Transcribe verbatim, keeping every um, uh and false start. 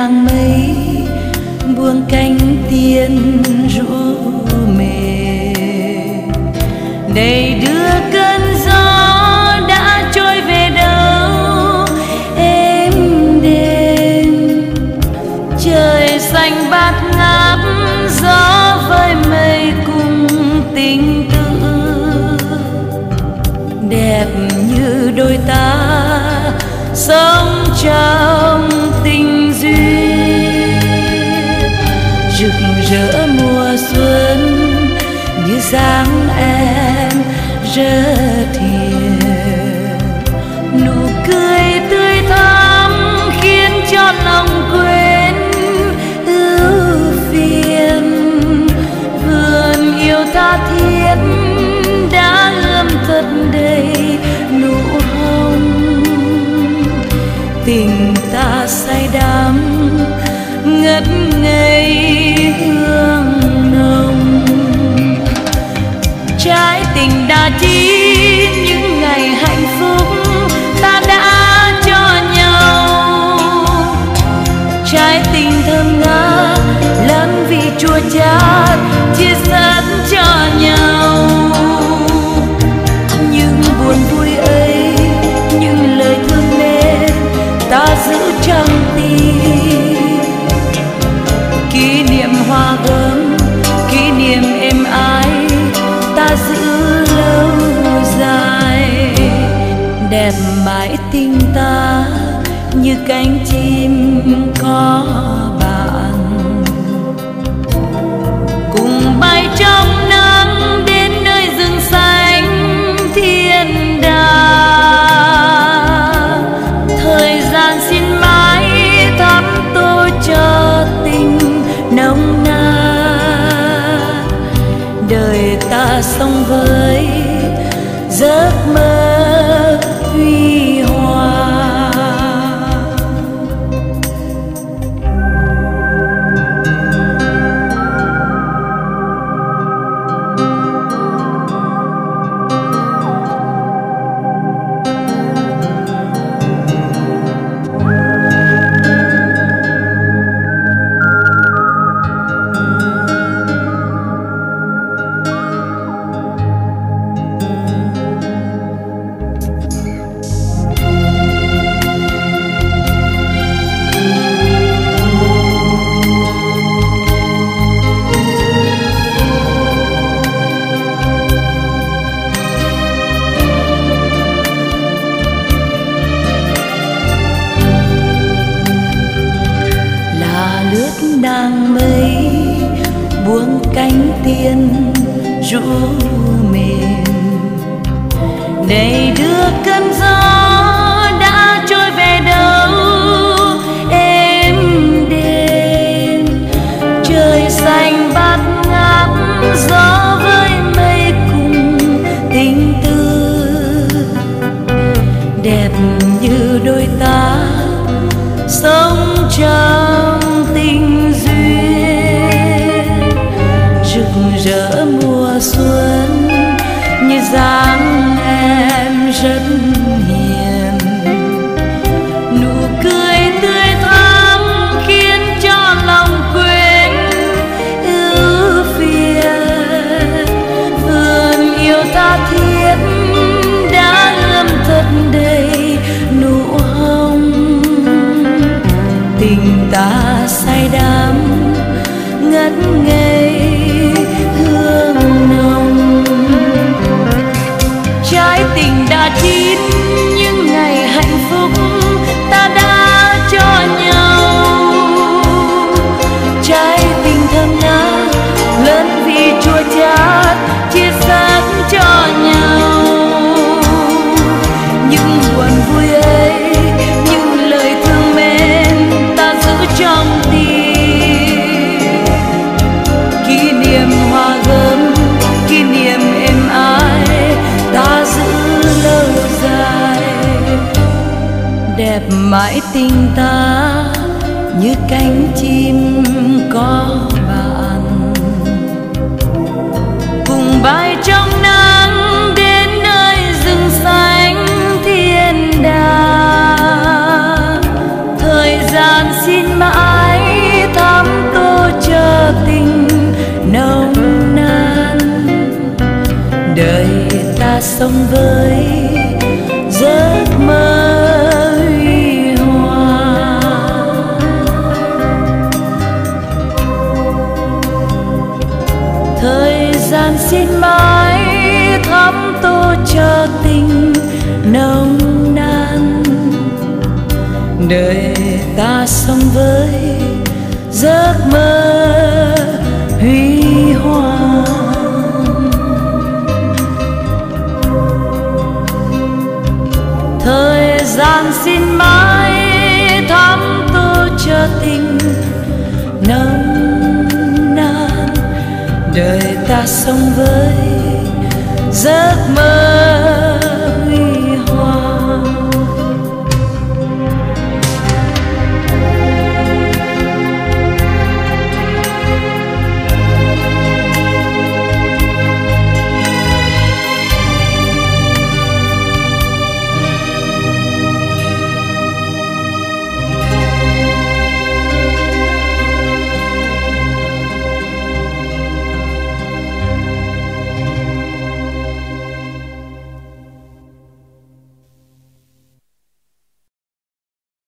nàng mây buông cánh tiên rũ mềm. Này đưa cơn gió đã trôi về đâu êm đềm, trời xanh bát ngát gió với mây cùng tình tư, đẹp như đôi ta sống trong tình duyên. Rực rỡ mùa xuân như dáng em rất hiền, nụ cười tươi thắm khiến cho lòng quên ưu phiền. Vườn yêu tha thiết đã ươm thật đầy nụ hồng, tình ta say đắm ngất ngây hương nồng. Trái tình đã chín những ngày hạnh phúc ta đã cho nhau, trái tình thơm ngát lớn vì chua chát chia sẻ cho nhau. Nhưng buồn vui ấy, những lời thương mến ta giữ trong tim, kỷ niệm hoa gấm, kỷ niệm êm ái ta giữ lâu dài. Đẹp mãi tình ta như cánh chim có bạn, cùng bay trong nắng đến nơi rừng xanh thiên đàng. Thời gian xin mãi thắm tô cho tình nồng nàn, đời ta sống với giấc mơ huy hoàng. Nàng mây buông cánh tiên rũ mềm, này đưa cơn gió đã trôi về đâu êm đềm, trời xanh bát ngát gió với mây cùng tình tư, đẹp như đôi ta sống trong tình duyên. Rực rỡ mùa xuân như dáng em rất hiền, nụ cười tươi thắm khiến cho lòng quên ưu phiền. Vườn yêu tha thiết đã ươm thật đầy nụ hồng, tình ta say đắm ngất ngây hương nồng. Trái tình đã chín những ngày hạnh phúc ta đã cho nhau, trái tình thơm ngát lớn vì chua chát chia sẻ cho nhau. Những buồn vui ấy, những lời thương mến ta giữ trong tim, kỷ niệm hoa gấm, kỷ niệm êm ái ta giữ lâu dài. Đẹp mãi tình ta như cánh chim có bạn, cùng bay trong nắng đến nơi rừng xanh thiên đàng. Thời gian xin mãi sống với giấc mơ huy hoàng. Thời gian xin mãi thắm tô cho tình nồng nàn, đời ta sống với giấc mơ huy hoàng. Thời gian xin mãi thắm tô cho tình nồng nàn, đời ta sống với giấc mơ